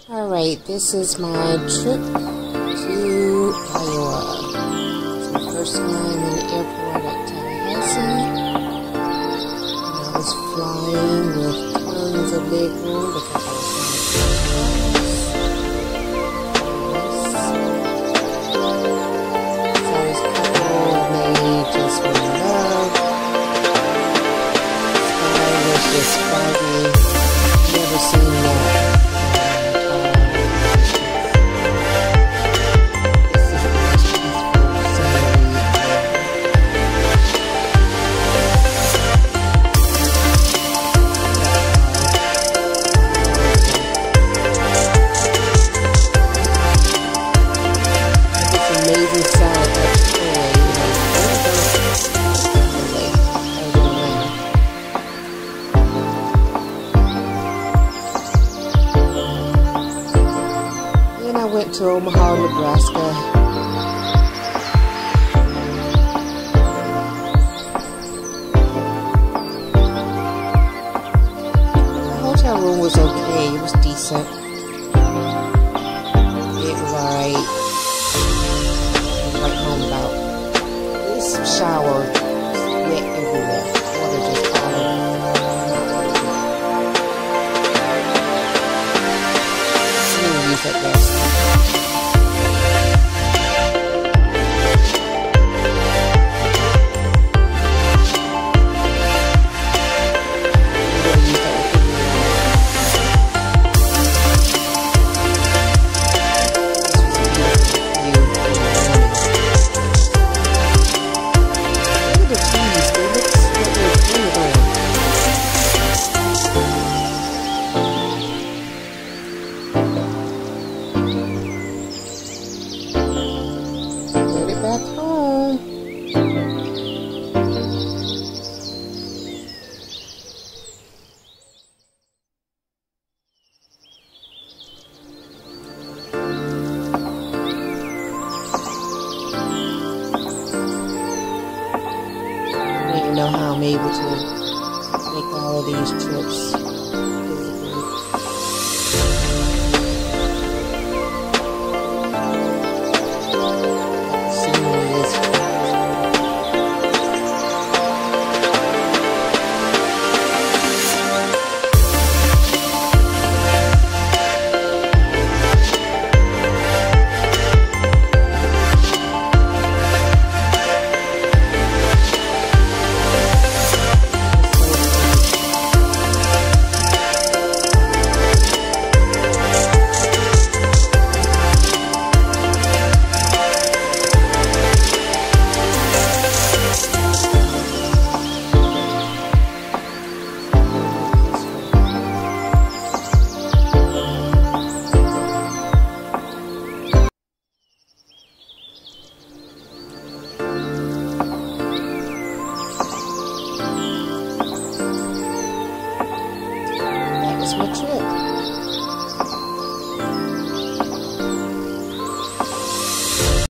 Alright, this is my trip to Iowa. It's my first time in the airport at Tallahassee. And I was flying with tons of leg room because I was just one love. Sky was just foggy. Never seen that. To Omaha, Nebraska. The hotel room was okay. It was decent. It was alright. Right home about this shower wet everywhere. Water just all over. Use at best. Back home. I don't even know how I'm able to make all of these trips.